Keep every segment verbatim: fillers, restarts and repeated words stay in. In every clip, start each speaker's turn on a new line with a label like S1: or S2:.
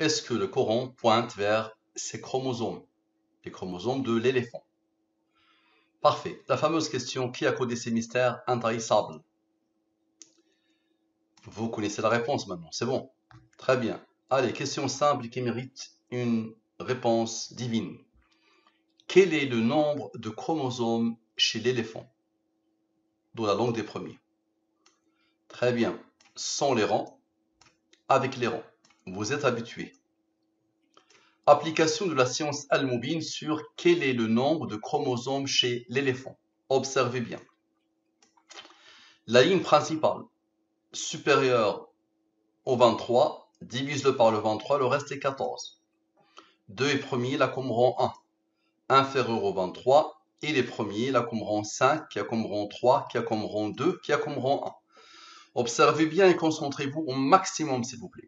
S1: est-ce que le Coran pointe vers ses chromosomes, les chromosomes de l'éléphant? Parfait. La fameuse question, qui a codé ces mystères intarissables? Vous connaissez la réponse maintenant, c'est bon. Très bien. Allez, question simple qui mérite une réponse divine. Quel est le nombre de chromosomes chez l'éléphant? Dans la langue des premiers. Très bien. Sans les rangs, avec les rangs. Vous êtes habitués. Application de la science al-Mubin sur quel est le nombre de chromosomes chez l'éléphant. Observez bien. La ligne principale, supérieure au vingt-trois, divise-le par le vingt-trois, le reste est quatorze. deux est premier, là comme rang un. Inférieur au vingt-trois, et les premiers, là comme rang cinq, qui a comme rang trois, qui a comme rang deux, qui a comme rang un. Observez bien et concentrez-vous au maximum, s'il vous plaît.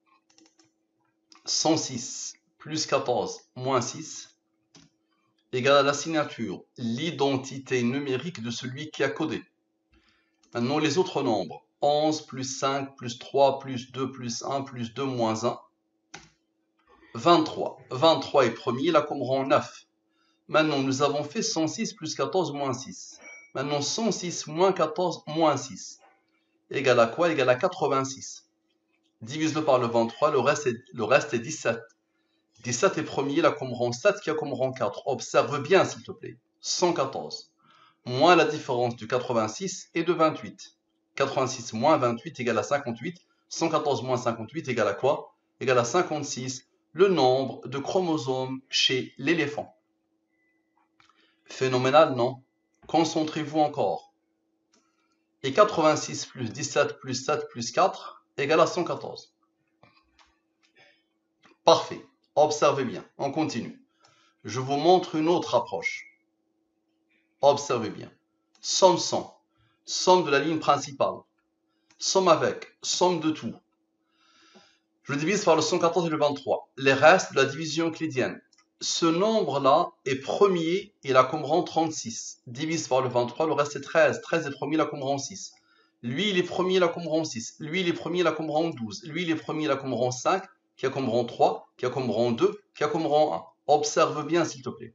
S1: cent six plus quatorze moins six égale à la signature, l'identité numérique de celui qui a codé. Maintenant, les autres nombres. onze plus cinq plus trois plus deux plus un plus deux moins un. vingt-trois. vingt-trois est premier, là comme rang neuf. Maintenant, nous avons fait cent six plus quatorze moins six. Maintenant, cent six moins quatorze moins six. Égale à quoi? Égale à quatre-vingt-six. Divise-le par le vingt-trois, le reste est, le reste est dix-sept. dix-sept est premier, là comme rang sept, qui a comme rang quatre. Observe bien, s'il te plaît. cent quatorze. Moins la différence de quatre-vingt-six et de vingt-huit. quatre-vingt-six moins vingt-huit égale à cinquante-huit. cent quatorze moins cinquante-huit égale à quoi? Égale à cinquante-six. Le nombre de chromosomes chez l'éléphant. Phénoménal, non? Concentrez-vous encore. Et quatre-vingt-six plus dix-sept plus sept plus quatre égale à cent quatorze. Parfait. Observez bien. On continue. Je vous montre une autre approche. Observez bien. Somme cent. Somme de la ligne principale. Somme avec. Somme de tout. Je divise par le cent quatorze et le vingt-trois. Les restes de la division euclidienne. Ce nombre-là est premier, il a comme rang trente-six. Divise par le vingt-trois, le reste est treize. treize est premier, il a comme rang six. Lui, il est premier, il a comme rang six. Lui, il est premier, il a comme rang douze. Lui, il est premier, il a comme rang cinq, qui a comme rang trois, qui a comme rang deux, qui a comme rang un. Observe bien, s'il te plaît.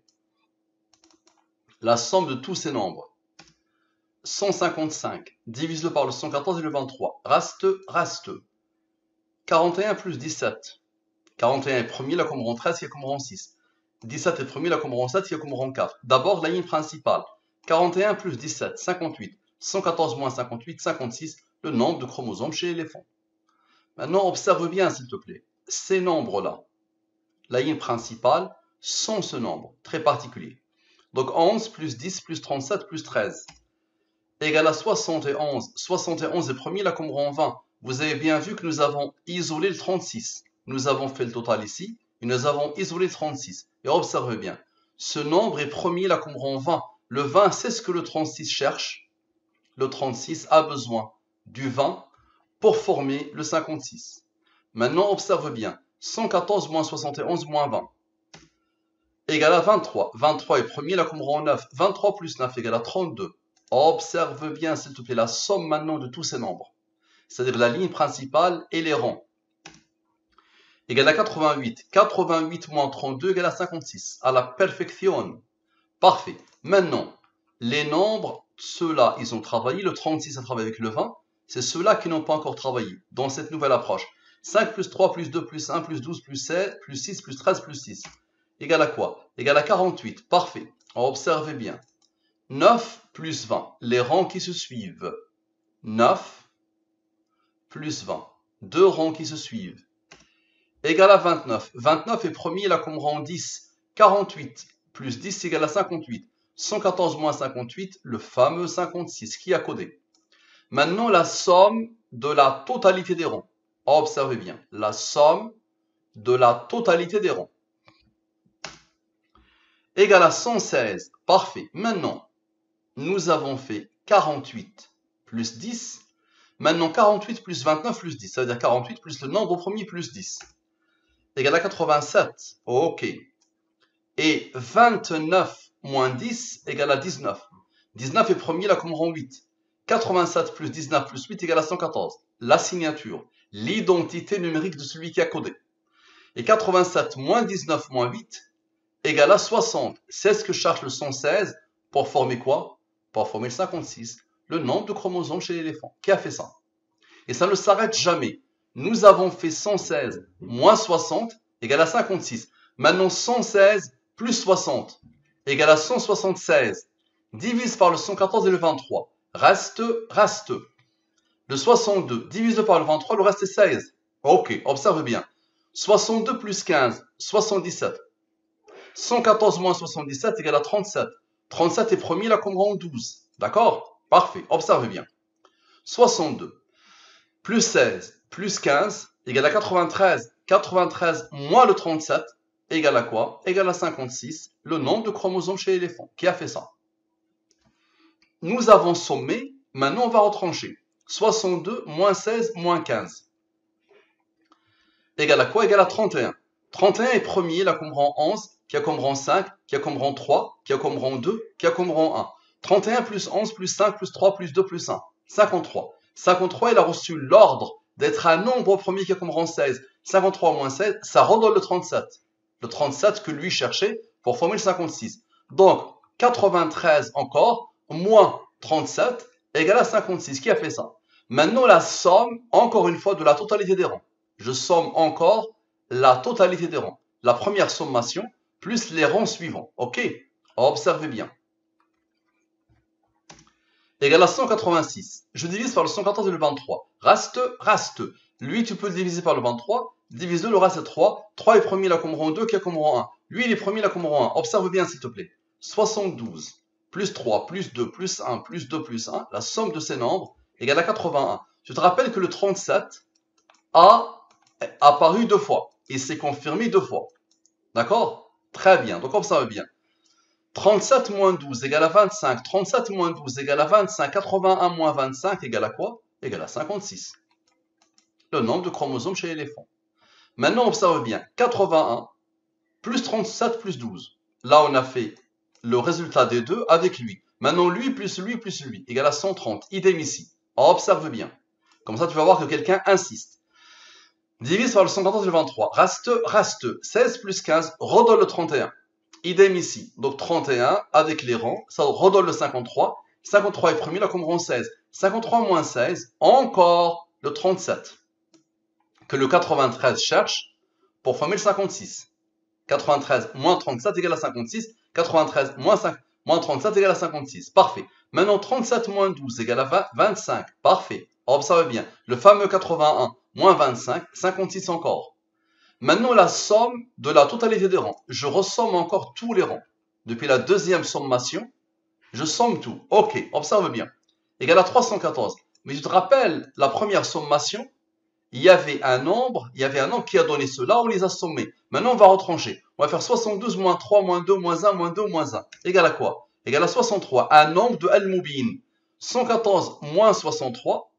S1: La somme de tous ces nombres. cent cinquante-cinq. Divise-le par le cent quatorze et le vingt-trois. Reste, reste. quarante et un plus dix-sept. quarante et un est premier, il a comme rang treize, qui a comme rang six. dix-sept est premier, il a comme rang sept, il a comme rang quatre. D'abord, la ligne principale. quarante et un plus dix-sept, cinquante-huit. cent quatorze moins cinquante-huit, cinquante-six. Le nombre de chromosomes chez l'éléphant. Maintenant, observe bien, s'il te plaît. Ces nombres-là, la ligne principale, sont ce nombre très particulier. Donc, onze plus dix plus trente-sept plus treize égale à soixante et onze. soixante et onze est premier, il a comme rang vingt. Vous avez bien vu que nous avons isolé le trente-six. Nous avons fait le total ici. Et nous avons isolé le trente-six. Et observez bien. Ce nombre est premier, là, comme rang vingt. Le vingt, c'est ce que le trente-six cherche. Le trente-six a besoin du vingt pour former le cinquante-six. Maintenant, observe bien. cent quatorze moins soixante et onze moins vingt. Égale à vingt-trois. vingt-trois est premier, là, comme rang neuf. vingt-trois plus neuf égale à trente-deux. Observe bien, s'il te plaît, la somme maintenant de tous ces nombres. C'est-à-dire la ligne principale et les rangs. Égale à quatre-vingt-huit. quatre-vingt-huit moins trente-deux égale à cinquante-six. À la perfection. Parfait. Maintenant, les nombres, ceux-là, ils ont travaillé. Le trente-six a travaillé avec le vingt. C'est ceux-là qui n'ont pas encore travaillé dans cette nouvelle approche. cinq plus trois plus deux plus un plus douze plus sept plus six plus treize plus six. Égale à quoi? Égale à quarante-huit. Parfait. Observez bien. neuf plus vingt. Les rangs qui se suivent. neuf plus vingt. Deux rangs qui se suivent. Égale à vingt-neuf. vingt-neuf est premier, il a comme rang dix. quarante-huit plus dix égale à cinquante-huit. cent quatorze moins cinquante-huit, le fameux cinquante-six qui a codé. Maintenant, la somme de la totalité des rangs. Observez bien. La somme de la totalité des rangs. Égale à cent seize. Parfait. Maintenant, nous avons fait quarante-huit plus dix. Maintenant, quarante-huit plus vingt-neuf plus dix. Ça veut dire quarante-huit plus le nombre au premier plus dix. Égale à quatre-vingt-sept. Ok. Et vingt-neuf moins dix égale à dix-neuf. dix-neuf est premier, là, comme rang huit. quatre-vingt-sept plus dix-neuf plus huit égale à cent quatorze. La signature. L'identité numérique de celui qui a codé. Et quatre-vingt-sept moins dix-neuf moins huit égale à soixante. C'est ce que cherche le cent seize pour former quoi? Pour former le cinquante-six. Le nombre de chromosomes chez l'éléphant. Qui a fait ça? Et ça ne s'arrête jamais. Nous avons fait cent seize moins soixante égale à cinquante-six. Maintenant, cent seize plus soixante égale à cent soixante-seize. Divise par le cent quatorze et le vingt-trois. Reste, reste. Le soixante-deux divisé par le vingt-trois, le reste est seize. Ok, observe bien. soixante-deux plus quinze, soixante-dix-sept. cent quatorze moins soixante-dix-sept égale à trente-sept. trente-sept est premier, là, comme rang douze. D'accord? Parfait, observe bien. soixante-deux plus seize plus quinze égale à quatre-vingt-treize. quatre-vingt-treize moins le trente-sept égale à quoi? Égale à cinquante-six, le nombre de chromosomes chez l'éléphant. Qui a fait ça? Nous avons sommé, maintenant on va retrancher. soixante-deux moins seize moins quinze égale à quoi? Égale à trente et un. trente et un est premier, là comme rang onze, qui a comme rang cinq, qui a comme rang trois, qui a comme rang deux, qui a comme rang un. trente et un plus onze plus cinq plus trois plus deux plus un. cinquante-trois. cinquante-trois, il a reçu l'ordre d'être un nombre premier qui a comme rang seize. cinquante-trois moins seize, ça redonne le trente-sept. Le trente-sept que lui cherchait pour former le cinquante-six. Donc, quatre-vingt-treize encore, moins trente-sept, égale à cinquante-six. Qui a fait ça? Maintenant, la somme, encore une fois, de la totalité des rangs. Je somme encore la totalité des rangs. La première sommation, plus les rangs suivants. Ok? Observez bien. Égale à cent quatre-vingt-six. Je divise par le cent quatorze et le vingt-trois. Reste, reste. Lui, tu peux le diviser par le vingt-trois. Divise deux, le reste est trois. trois est premier, là, comme rang deux, qui a comme rang un. Lui, il est premier, là, comme rang un. Observe bien, s'il te plaît. soixante-douze, plus trois, plus deux, plus un, plus deux, plus un. La somme de ces nombres égale à quatre-vingt-un. Tu te rappelles que le trente-sept a apparu deux fois. Et s'est confirmé deux fois. D'accord? Très bien. Donc, observe bien. trente-sept moins douze égale à vingt-cinq. trente-sept moins douze égale à vingt-cinq. quatre-vingt-un moins vingt-cinq égale à quoi? Égale à cinquante-six. Le nombre de chromosomes chez l'éléphant. Maintenant, observe bien. quatre-vingt-un plus trente-sept plus douze. Là, on a fait le résultat des deux avec lui. Maintenant, lui plus lui plus lui égale à cent trente. Idem ici. Observe bien. Comme ça, tu vas voir que quelqu'un insiste. Divise par le cent quatorze et le vingt-trois. Reste, reste. seize plus quinze redonne le trente et un. Idem ici. Donc trente et un avec les rangs, ça redonne le cinquante-trois. cinquante-trois est premier, là comme rang seize. cinquante-trois moins seize, encore le trente-sept. Que le quatre-vingt-treize cherche pour former le cinquante-six. quatre-vingt-treize moins trente-sept égale à cinquante-six. quatre-vingt-treize moins, cinq, moins trente-sept égale à cinquante-six. Parfait. Maintenant trente-sept moins douze égale à vingt, vingt-cinq. Parfait. Observe bien. Le fameux quatre-vingt-un moins vingt-cinq, cinquante-six encore. Maintenant, la somme de la totalité des rangs. Je ressomme encore tous les rangs. Depuis la deuxième sommation, je somme tout. Ok, observe bien. Égale à trois cent quatorze. Mais tu te rappelles, la première sommation, il y avait un nombre, il y avait un nombre qui a donné cela, on les a sommés. Maintenant, on va retrancher. On va faire soixante-douze moins trois moins deux moins un moins deux moins un. Égale à quoi? Égale à soixante-trois. Un nombre de Al-Mubin. cent quatorze moins soixante-trois.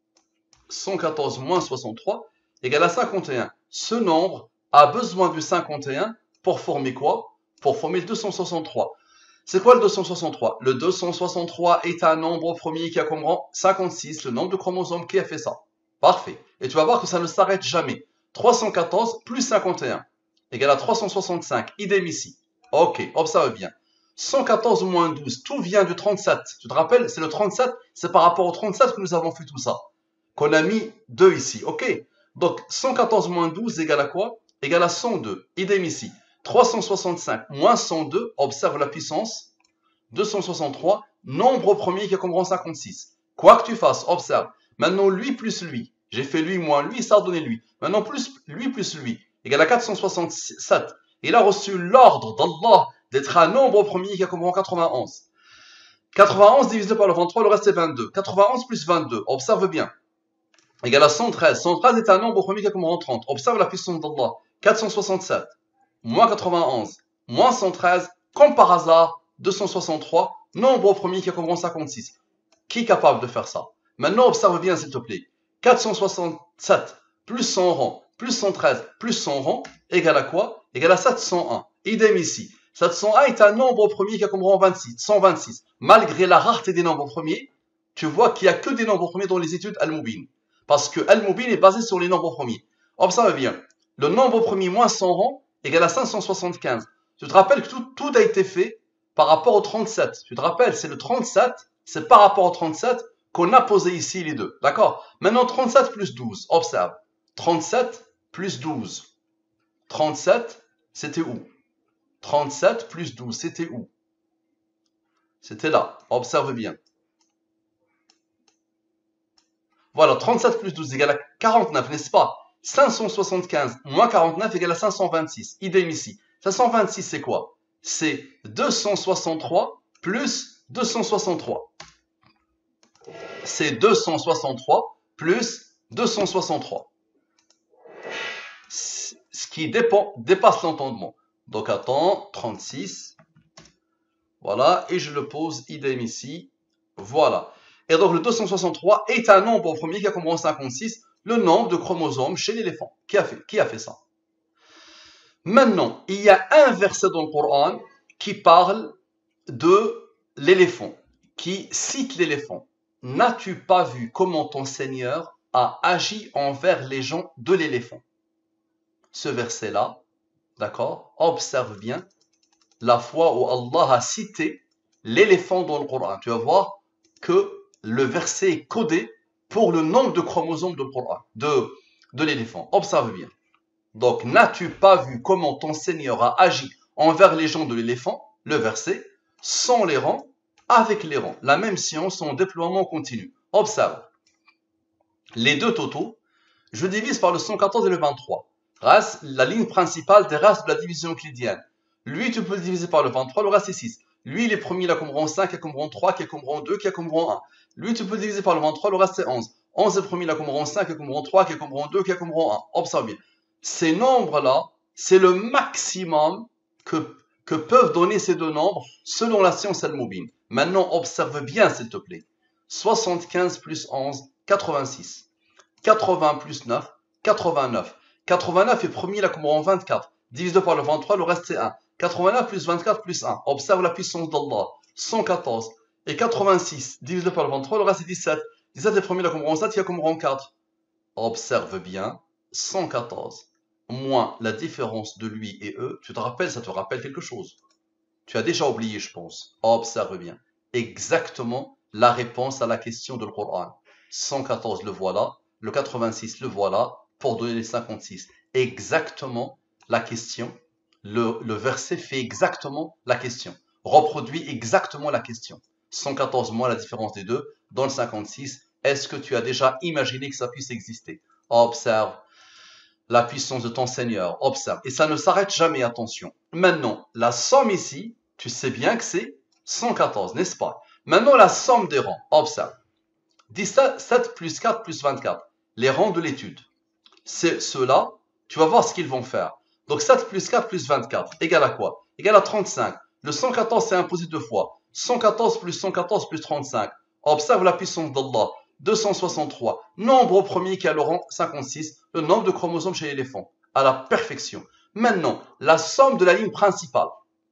S1: cent quatorze moins soixante-trois égale à cinquante et un. Ce nombre a besoin du cinquante et un pour former quoi? Pour former le deux cent soixante-trois. C'est quoi le deux cent soixante-trois? Le deux cent soixante-trois est un nombre premier qui a comme rang cinquante-six, le nombre de chromosomes qui a fait ça. Parfait. Et tu vas voir que ça ne s'arrête jamais. trois cent quatorze plus cinquante et un égale à trois cent soixante-cinq. Idem ici. Ok, observe bien. cent quatorze moins douze, tout vient du trente-sept. Tu te rappelles, c'est le trente-sept, c'est par rapport au trente-sept que nous avons fait tout ça. Qu'on a mis deux ici. Ok. Donc, cent quatorze moins douze égale à quoi? Égale à cent deux. Idem ici. trois cent soixante-cinq moins cent deux, observe la puissance. deux cent soixante-trois, nombre premier qui a comme rang cinquante-six. Quoi que tu fasses, observe. Maintenant, lui plus lui. J'ai fait lui moins lui, ça a donné lui. Maintenant, plus lui plus lui égale à quatre cent soixante-sept. Il a reçu l'ordre d'Allah d'être un nombre premier qui a comme rang quatre-vingt-onze. quatre-vingt-onze divisé par le vingt-trois, le reste est vingt-deux. quatre-vingt-onze plus vingt-deux, observe bien. Égale à cent treize. cent treize est un nombre premier qui a comme rang trente. Observe la puissance d'Allah. quatre cent soixante-sept, moins quatre-vingt-onze, moins cent treize, comme par hasard, deux cent soixante-trois, nombre premier qui a comme rang cinquante-six. Qui est capable de faire ça? Maintenant, observe bien, s'il te plaît. quatre cent soixante-sept, plus cent rangs, plus cent treize, plus cent rangs, égale à quoi? Égale à sept cent un. Idem ici. sept cent un est un nombre premier qui a comme rang vingt-six, cent vingt-six. Malgré la rareté des nombres premiers, tu vois qu'il n'y a que des nombres premiers dans les études Al-Mubin. Parce que Al-Mubin est basé sur les nombres premiers. Observe bien. Le nombre premier moins son rang égale à cinq cent soixante-quinze. Tu te rappelles que tout, tout a été fait par rapport au trente-sept. Tu te rappelles, c'est le trente-sept, c'est par rapport au trente-sept qu'on a posé ici les deux. D'accord? Maintenant, trente-sept plus douze, observe. trente-sept plus douze. trente-sept, c'était où? trente-sept plus douze, c'était où? C'était là. Observe bien. Voilà, trente-sept plus douze égale à quarante-neuf, n'est-ce pas? cinq cent soixante-quinze moins quarante-neuf égale à cinq cent vingt-six. Idem ici. cinq cent vingt-six, c'est quoi? C'est deux cent soixante-trois plus deux cent soixante-trois. C'est deux cent soixante-trois plus deux cent soixante-trois. Ce qui dépend, dépasse l'entendement. Donc attends, trente-six. Voilà, et je le pose idem ici. Voilà. Et donc le deux cent soixante-trois est un nombre au premier qui a comme rang cinquante-six, le nombre de chromosomes chez l'éléphant. Qui a fait, qui a fait ça? Maintenant, il y a un verset dans le Coran qui parle de l'éléphant, qui cite l'éléphant. N'as-tu pas vu comment ton Seigneur a agi envers les gens de l'éléphant? Ce verset-là, d'accord, observe bien la fois où Allah a cité l'éléphant dans le Coran. Tu vas voir que le verset est codé pour le nombre de chromosomes de, de, de l'éléphant. Observe bien. Donc, n'as-tu pas vu comment ton Seigneur a agi envers les gens de l'éléphant? Le verset, sans les rangs, avec les rangs. La même science en déploiement continu. Observe. Les deux totaux, je divise par le cent quatorze et le vingt-trois. Reste la ligne principale des races de la division euclidienne. Lui, tu peux le diviser par le vingt-trois, le reste c'est six. Lui, il est premier, il a comme rang cinq, il a comme rang trois, qui a comme rang deux, qui a comme rang un. Lui, tu peux le diviser par le vingt-trois, le reste c'est onze. onze est premier, il a comme rang cinq, qui a comme rang trois, qui a comme rang deux, qui a comme rang un. Observe bien. Ces nombres-là, c'est le maximum que, que peuvent donner ces deux nombres selon la science al-Mubin. Maintenant, observe bien, s'il te plaît. soixante-quinze plus onze, quatre-vingt-six. quatre-vingts plus neuf, quatre-vingt-neuf. quatre-vingt-neuf est premier, il a comme rang vingt-quatre. Divisé par le vingt-trois, le reste c'est un. quatre-vingt-neuf plus vingt-quatre plus un. Observe la puissance d'Allah. cent quatorze. Et quatre-vingt-six divisé par le vingt-trois, le reste c'est dix-sept. dix-sept est premier, il a comme rang sept, il a comme rang quatre. Observe bien. cent quatorze moins la différence de lui et eux. Tu te rappelles, ça te rappelle quelque chose. Tu as déjà oublié, je pense. Observe bien. Exactement la réponse à la question de le Coran. cent quatorze, le voilà. Le quatre-vingt-six, le voilà. Pour donner les cinquante-six. Exactement la question. Le, le verset fait exactement la question. Reproduit exactement la question. cent quatorze moins la différence des deux. Dans le cinquante-six, est-ce que tu as déjà imaginé que ça puisse exister? Observe la puissance de ton Seigneur. Observe. Et ça ne s'arrête jamais, attention. Maintenant, la somme ici, tu sais bien que c'est cent quatorze, n'est-ce pas? Maintenant, la somme des rangs. Observe. dix-sept plus quatre plus vingt-quatre. Les rangs de l'étude. C'est ceux-là, tu vas voir ce qu'ils vont faire. Donc sept plus quatre plus vingt-quatre, égale à quoi? Égale à trente-cinq. Le cent quatorze, c'est imposé deux fois. cent quatorze plus cent quatorze plus trente-cinq. Observe la puissance d'Allah. deux cent soixante-trois. Nombre au premier qui a le rang cinquante-six. Le nombre de chromosomes chez l'éléphant. À la perfection. Maintenant, la somme de la ligne principale.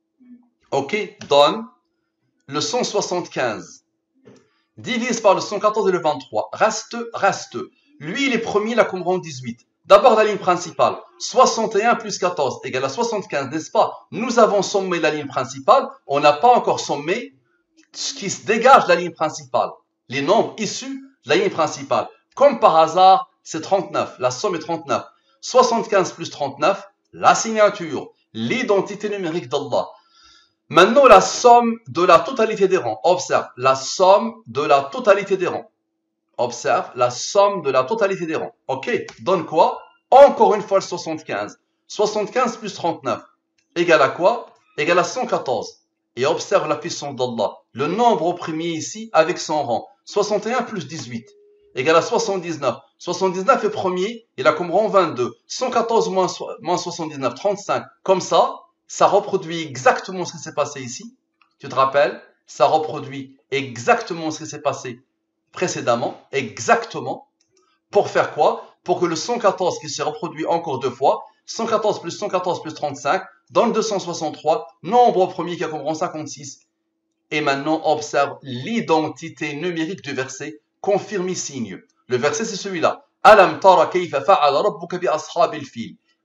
S1: Ok, donne le cent soixante-quinze. Divise par le cent quatorze et le vingt-trois. Reste, reste. Lui, il est premier, il a comme rang dix-huit. D'abord, la ligne principale. soixante et un plus quatorze égale à soixante-quinze, n'est-ce pas? Nous avons sommé la ligne principale. On n'a pas encore sommé ce qui se dégage de la ligne principale. Les nombres issus de la ligne principale. Comme par hasard, c'est trente-neuf. La somme est trente-neuf. soixante-quinze plus trente-neuf, la signature, l'identité numérique d'Allah. Maintenant, la somme de la totalité des rangs. Observe, la somme de la totalité des rangs. Observe, la somme de la totalité des rangs. Ok, donne quoi? Encore une fois le soixante-quinze. soixante-quinze plus trente-neuf. Égale à quoi? Égale à cent quatorze. Et observe la puissance d'Allah. Le nombre au premier ici avec son rang. soixante et un plus dix-huit. Égale à soixante-dix-neuf. soixante-dix-neuf est premier, il a comme rang vingt-deux. cent quatorze moins, moins soixante-dix-neuf, trente-cinq. Comme ça, ça reproduit exactement ce qui s'est passé ici. Tu te rappelles? Ça reproduit exactement ce qui s'est passé précédemment, exactement. Pour faire quoi? Pour que le cent quatorze qui s'est reproduit encore deux fois, cent quatorze plus cent quatorze plus trente-cinq, donne deux cent soixante-trois, nombre au premier qui a comme rang cinquante-six. Et maintenant, observe l'identité numérique du verset, confirme signe. Le verset, c'est celui-là. Alam tara kayfa fa'ala rabbuka bi ashabil fil.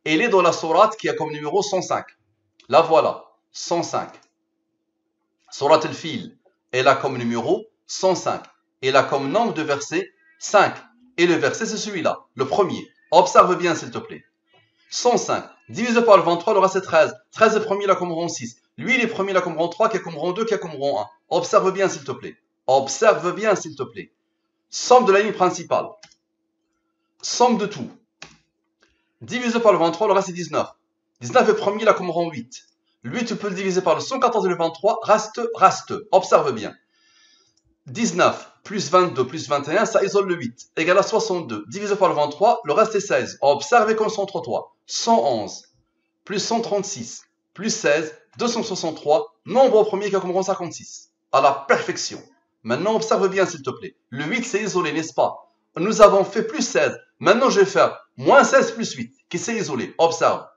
S1: Elle est dans la sourate qui a comme numéro cent cinq. La voilà, cent cinq. Sourate al-Fil, elle a comme numéro cent cinq. Elle a comme nombre de versets cinq. Et le verset, c'est celui-là, le premier. Observe bien, s'il te plaît. cent cinq, divisé par le vingt-trois, le reste c'est treize. treize est premier, il a comme rang six. Lui, il est premier, il a comme rang trois, qui a comme rang deux, qui a comme rang un. Observe bien, s'il te plaît. Observe bien, s'il te plaît. Somme de la ligne principale. Somme de tout. Divisé par le vingt-trois, le reste c'est dix-neuf. dix-neuf est premier, il a comme rang huit. Lui, tu peux le diviser par le cent quatorze et le vingt-trois, reste, reste. Observe bien. dix-neuf plus vingt-deux plus vingt et un, ça isole le huit, égale à soixante-deux. Divisé par le vingt-trois, le reste est seize. Observe et concentre-toi. cent onze plus cent trente-six plus seize, deux cent soixante-trois, nombre au premier qui a comme rang cinquante-six. À la perfection. Maintenant, observe bien, s'il te plaît. Le huit, c'est isolé, n'est-ce pas? Nous avons fait plus seize. Maintenant, je vais faire moins seize plus huit, qui s'est isolé. Observe.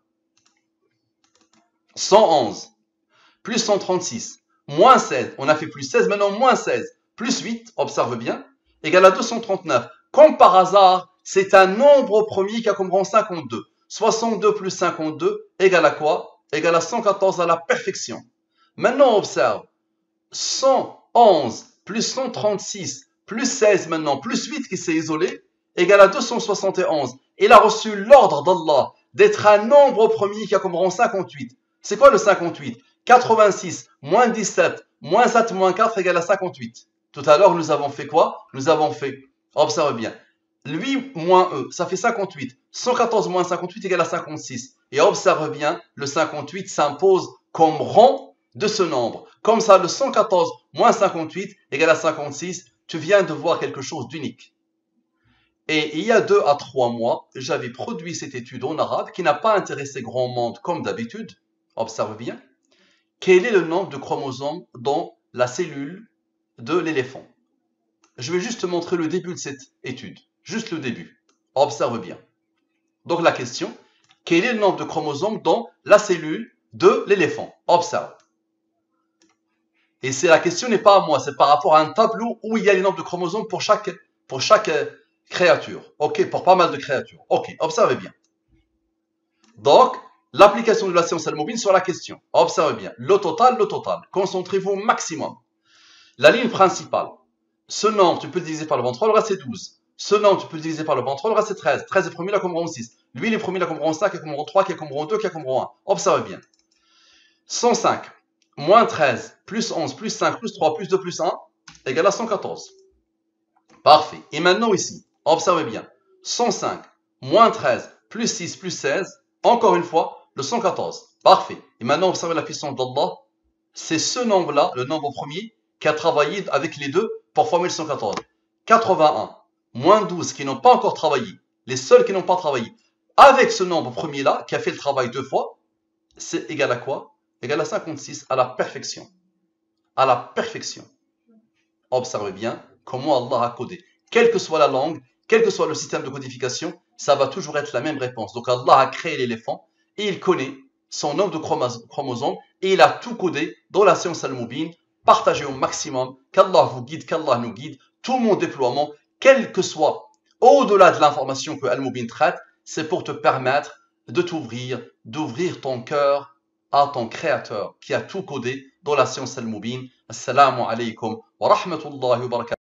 S1: cent onze plus cent trente-six moins seize. On a fait plus seize, maintenant moins seize. Plus huit, observe bien, égale à deux cent trente-neuf. Comme par hasard, c'est un nombre au premier qui a comme rang cinquante-deux. soixante-deux plus cinquante-deux égale à quoi? Égale à cent quatorze à la perfection. Maintenant, observe. cent onze plus cent trente-six plus seize maintenant, plus huit qui s'est isolé, égale à deux cent soixante et onze. Il a reçu l'ordre d'Allah d'être un nombre au premier qui a comme rang cinquante-huit. C'est quoi le cinquante-huit? quatre-vingt-six moins dix-sept moins sept moins quatre égale à cinquante-huit. Tout à l'heure, nous avons fait quoi? Nous avons fait, observe bien, lui moins E, ça fait cinquante-huit. cent quatorze moins cinquante-huit égale à cinquante-six. Et observe bien, le cinquante-huit s'impose comme rang de ce nombre. Comme ça, le cent quatorze moins cinquante-huit égale à cinquante-six. Tu viens de voir quelque chose d'unique. Et il y a deux à trois mois, j'avais produit cette étude en arabe qui n'a pas intéressé grand monde comme d'habitude. Observe bien. Quel est le nombre de chromosomes dans la cellule de l'éléphant? Je vais juste te montrer le début de cette étude. Juste le début. Observe bien. Donc la question, quel est le nombre de chromosomes dans la cellule de l'éléphant? Observe. Et c'est la question n'est pas à moi, c'est par rapport à un tableau où il y a les nombres de chromosomes pour chaque, pour chaque créature. Ok, pour pas mal de créatures. Ok, observez bien. Donc, l'application de la science al-Mubin sur la question. Observez bien. Le total, le total. Concentrez-vous au maximum. La ligne principale. Ce nombre, tu peux le diviser par le vingt-trois, le reste c'est douze. Ce nombre, tu peux le diviser par le vingt-trois, le reste c'est treize. treize est premier, il a comme rang six. Lui, il est premier, il a comme rang cinq, il a comme rang trois, il a comme rang deux, il a comme rang un. Observez bien. cent cinq, moins treize, plus onze, plus cinq, plus trois, plus deux, plus un, égale à cent quatorze. Parfait. Et maintenant ici, observez bien. cent cinq, moins treize, plus six, plus seize, encore une fois, le cent quatorze. Parfait. Et maintenant, observez la puissance d'Allah. C'est ce nombre-là, le nombre premier, qui a travaillé avec les deux pour former le cent quatorze. quatre-vingt-un, moins douze qui n'ont pas encore travaillé, les seuls qui n'ont pas travaillé, avec ce nombre premier-là, qui a fait le travail deux fois, c'est égal à quoi? Égal à cinquante-six, à la perfection. À la perfection. Observez bien comment Allah a codé. Quelle que soit la langue, quel que soit le système de codification, ça va toujours être la même réponse. Donc Allah a créé l'éléphant et il connaît son nombre de chromosomes et il a tout codé dans la science al-Mubin. Partagez au maximum, qu'Allah vous guide, qu'Allah nous guide. Tout mon déploiement, quel que soit, au-delà de l'information que Al-Mubin traite, c'est pour te permettre de t'ouvrir, d'ouvrir ton cœur à ton créateur qui a tout codé dans la science Al-Mubin. Assalamu alaikum wa rahmatullahi wa barakatuh.